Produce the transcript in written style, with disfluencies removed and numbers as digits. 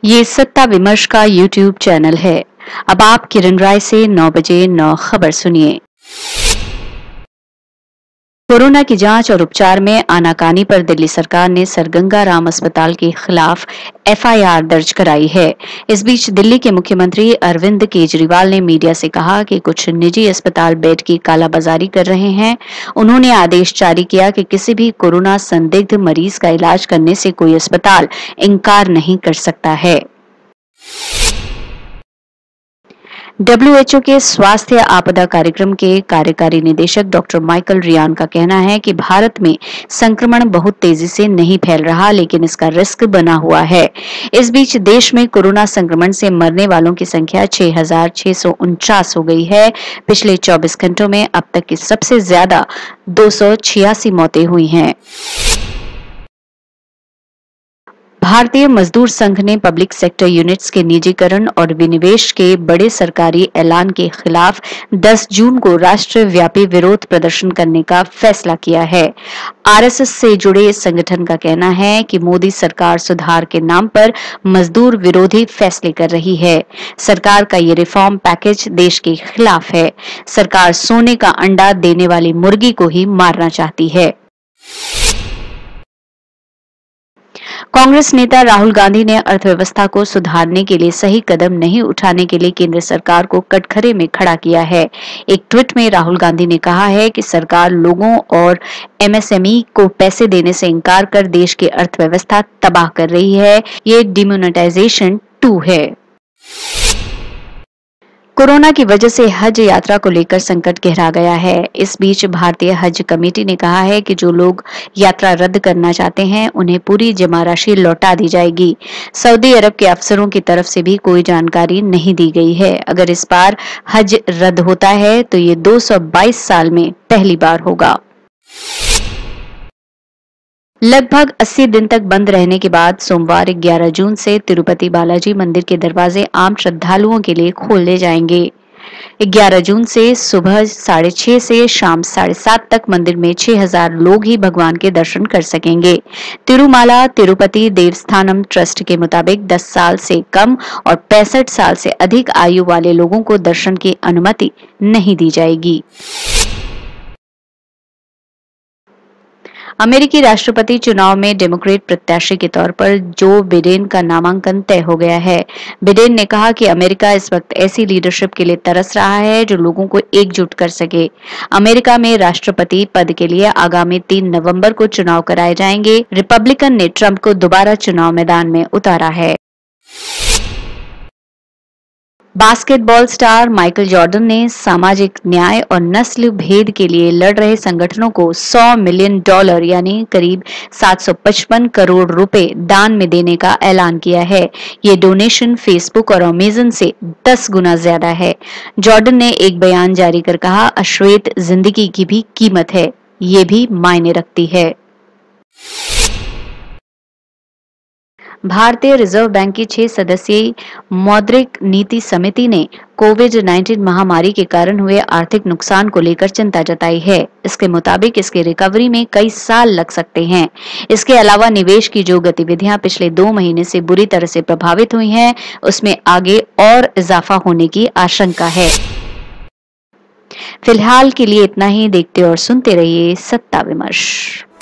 ये सत्ता विमर्श का यूट्यूब चैनल है। अब आप किरण राय से 9 बजे 9 खबर सुनिए। कोरोना की जांच और उपचार में आनाकानी पर दिल्ली सरकार ने सरगंगा राम अस्पताल के खिलाफ एफआईआर दर्ज कराई है। इस बीच दिल्ली के मुख्यमंत्री अरविंद केजरीवाल ने मीडिया से कहा कि कुछ निजी अस्पताल बेड की कालाबाजारी कर रहे हैं। उन्होंने आदेश जारी किया कि किसी भी कोरोना संदिग्ध मरीज का इलाज करने से कोई अस्पताल इनकार नहीं कर सकता है। WHO के स्वास्थ्य आपदा कार्यक्रम के कार्यकारी निदेशक डॉक्टर माइकल रियान का कहना है कि भारत में संक्रमण बहुत तेजी से नहीं फैल रहा, लेकिन इसका रिस्क बना हुआ है। इस बीच देश में कोरोना संक्रमण से मरने वालों की संख्या 6,649 हो गई है। पिछले 24 घंटों में अब तक की सबसे ज्यादा 286 मौतें हुई हैं। भारतीय मजदूर संघ ने पब्लिक सेक्टर यूनिट्स के निजीकरण और विनिवेश के बड़े सरकारी ऐलान के खिलाफ 10 जून को राष्ट्रव्यापी विरोध प्रदर्शन करने का फैसला किया है। आरएसएस से जुड़े संगठन का कहना है कि मोदी सरकार सुधार के नाम पर मजदूर विरोधी फैसले कर रही है। सरकार का ये रिफॉर्म पैकेज देश के खिलाफ है। सरकार सोने का अंडा देने वाली मुर्गी को ही मारना चाहती है। कांग्रेस नेता राहुल गांधी ने अर्थव्यवस्था को सुधारने के लिए सही कदम नहीं उठाने के लिए केंद्र सरकार को कटघरे में खड़ा किया है। एक ट्वीट में राहुल गांधी ने कहा है कि सरकार लोगों और एमएसएमई को पैसे देने से इनकार कर देश की अर्थव्यवस्था तबाह कर रही है। ये डिमोनेटाइजेशन 2 है। कोरोना की वजह से हज यात्रा को लेकर संकट गहरा गया है। इस बीच भारतीय हज कमेटी ने कहा है कि जो लोग यात्रा रद्द करना चाहते हैं उन्हें पूरी जमा राशि लौटा दी जाएगी। सऊदी अरब के अफसरों की तरफ से भी कोई जानकारी नहीं दी गई है। अगर इस बार हज रद्द होता है तो ये 222 साल में पहली बार होगा। लगभग 80 दिन तक बंद रहने के बाद सोमवार 11 जून से तिरुपति बालाजी मंदिर के दरवाजे आम श्रद्धालुओं के लिए खोले जाएंगे। 11 जून से सुबह 6:30 से शाम 7:30 तक मंदिर में 6,000 लोग ही भगवान के दर्शन कर सकेंगे। तिरुमाला तिरुपति देवस्थानम ट्रस्ट के मुताबिक 10 साल से कम और 65 साल से अधिक आयु वाले लोगों को दर्शन की अनुमति नहीं दी जाएगी। अमेरिकी राष्ट्रपति चुनाव में डेमोक्रेट प्रत्याशी के तौर पर जो बिडेन का नामांकन तय हो गया है। बिडेन ने कहा कि अमेरिका इस वक्त ऐसी लीडरशिप के लिए तरस रहा है जो लोगों को एकजुट कर सके। अमेरिका में राष्ट्रपति पद के लिए आगामी 3 नवंबर को चुनाव कराए जाएंगे। रिपब्लिकन ने ट्रंप को दोबारा चुनाव मैदान में उतारा है। बास्केटबॉल स्टार माइकल जॉर्डन ने सामाजिक न्याय और नस्ल भेद के लिए लड़ रहे संगठनों को $100 मिलियन यानी करीब 755 करोड़ रुपए दान में देने का ऐलान किया है। ये डोनेशन फेसबुक और अमेजन से 10 गुना ज्यादा है। जॉर्डन ने एक बयान जारी कर कहा, अश्वेत जिंदगी की भी कीमत है, ये भी मायने रखती है। भारतीय रिजर्व बैंक की 6 सदस्यीय मौद्रिक नीति समिति ने कोविड-19 महामारी के कारण हुए आर्थिक नुकसान को लेकर चिंता जताई है। इसके मुताबिक इसकी रिकवरी में कई साल लग सकते हैं। इसके अलावा निवेश की जो गतिविधियां पिछले 2 महीने से बुरी तरह से प्रभावित हुई हैं, उसमें आगे और इजाफा होने की आशंका है। फिलहाल के लिए इतना ही। देखते और सुनते रहिए सत्ता विमर्श।